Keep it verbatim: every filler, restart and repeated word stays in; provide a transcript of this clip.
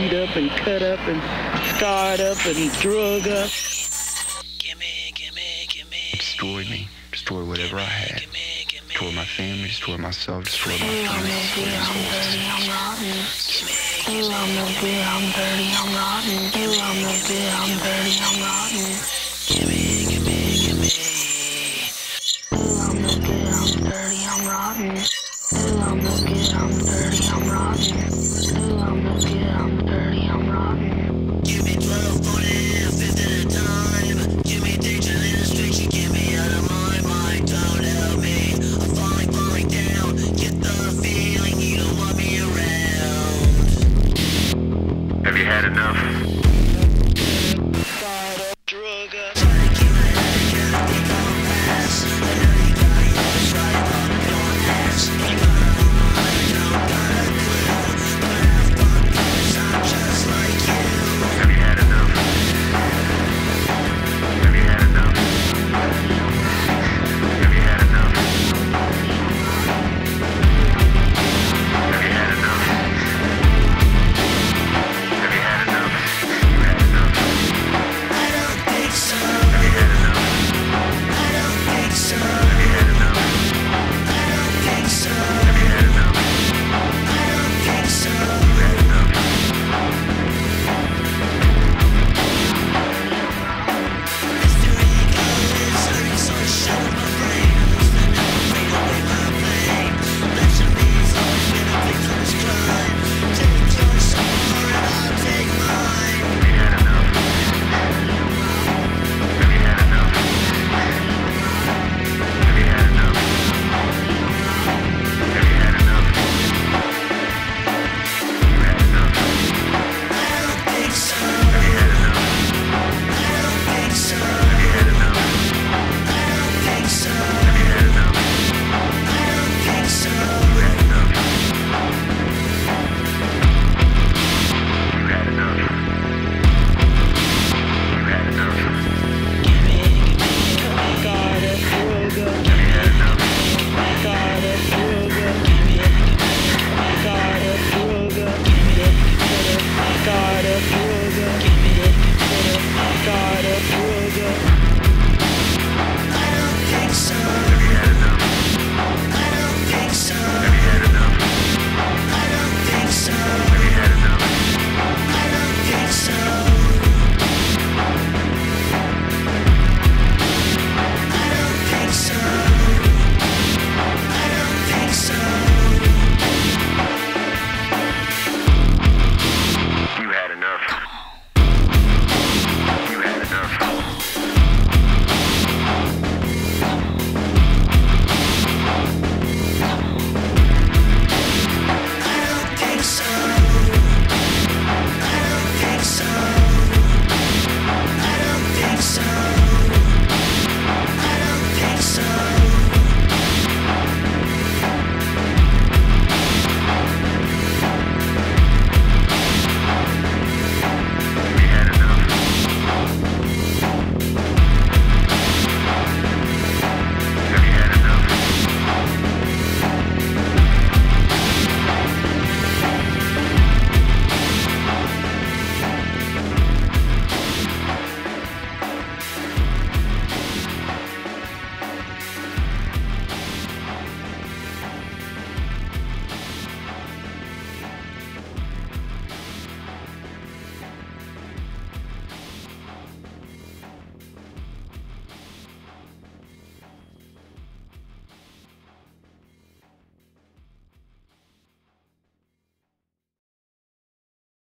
beat up and cut up and scarred up and drug up. Gimme, gimme, gimme. Destroyed me, destroyed whatever I had. Destroyed my family, destroyed myself, destroyed my I'm friends. no good, I'm dirty, I'm rotten. Ooh, I'm no good, I'm dirty, I'm rotten. Ooh, I'm no good, I'm dirty, I'm rotten. Gimme, gimme, gimme. Ooh, I'm no good, I'm dirty, I'm rotten. Ooh, I'm no good, I'm dirty, I'm rotten. Ooh, I'm no good, I'm dirty, I'm rotten. Give me twelve forty, fifth at a time. Give me danger in the streets, you get me out of my mind. Don't help me, I'm falling, falling down. Get the feeling you don't want me around. Have you had enough?